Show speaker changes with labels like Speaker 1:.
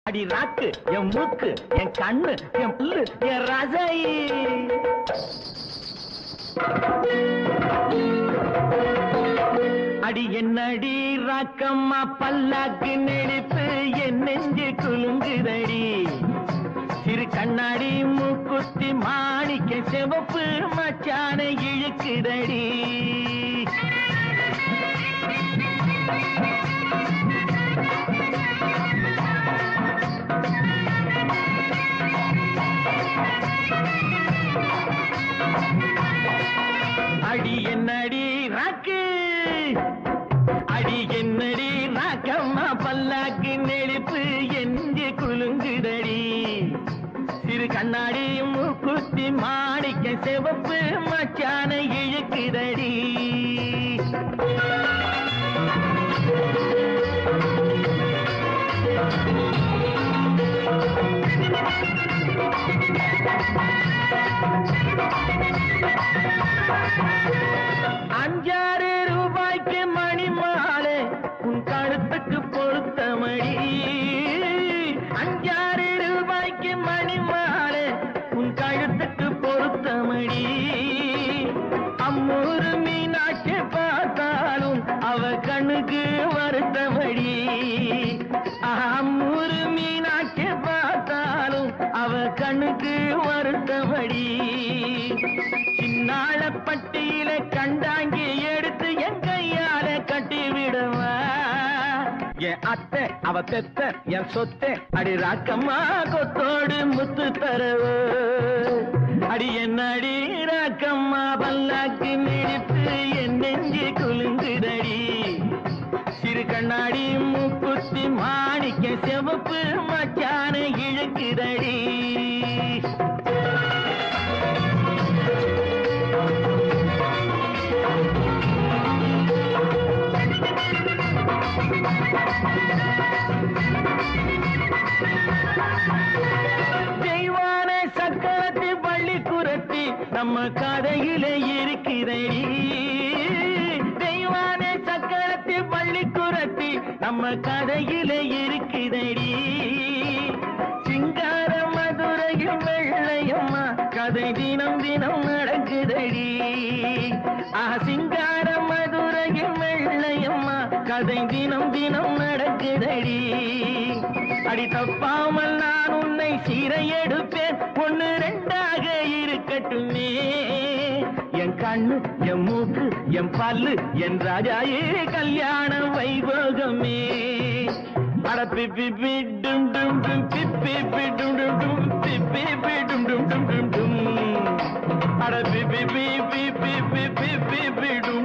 Speaker 1: அடி ராக்கு என் மூக்கு என் கண்ணு என் புல்லு என் ரசை. அடி என்னடி ராக்கம்மா பல்லாக்கு நெளிப்பு என் நெஞ்சு குலுங்குதடி. சிறு கண்ணாடி மூக்குத்தி மாணிக்க சிவப்பு மச்சான இழுக்குதடி. அடி என்னடி ராக்கு அடி என்னடி ராக்கம்மா பல்லாக்கு நெளிப்பு எஞ்சு குலுங்குதடி. சிறு கண்ணாடி மூக்குத்தி மாணிக்க சிவப்பு மச்சான இழுக்குதடி. ₹5 மணி மாலை உன் கழுத்துக்கு பொருத்தமடி. ₹5 மணி மாலை உன் கழுத்துக்கு பொருத்தமடி. அம்மூரு மீனாட்சி பார்த்தாலும் அவ கண்ணுக்கு வருத்தமடி. அம்மூரு மீனாட்சி பார்த்தாலும் அவ கண்ணுக்கு வருத்தமடி. சின்னாள பட்டியில கண்டாங்கி எடுத்து என் கையால கட்டி விடுவா. என் அத்தை அவ பெத்த என் சொத்தை அடி ராக்கம்மா கொத்தோடு முத்து தரவு. அடி என்னடி ராக்கம்மா பல்லாக்கு நெளிப்பு என் நெஞ்சு குலுங்குதடி. சிறு கண்ணாடி மூக்குத்தி மாணிக்க சிவப்பு மச்சான இழுக்குதடி. தெய்வான சக்கரத்தை பள்ளி குரத்தி நம்ம கதையில இருக்கிறடி. தெய்வான சக்கரத்தை பள்ளி குரத்தி நம்ம கதையில இருக்கிறடி. சிங்கார மதுரையும் வெள்ளையம்மா கதை தினம் தினம் நடக்குதடி. சிங்கார மதுரையும் வெள்ளையம்மா கதை தினம் தினம் நடக்குதடி. அடி தப்பாமல் நான் உன்னை சீரை எடுப்பேன், 1 2ஆக இருக்கட்டுமே. என் கண்ணு என் மூக்கு என் பல்லு என் ராஜாயே கல்யாண வைபோகமே. அட பிப்பி டும் டும் டும் பிப்பி டும் டும் டும் பிப்பி டும் டும் டும் டும் டும். அட பிப்பி பிப்பி பிப்பி டும்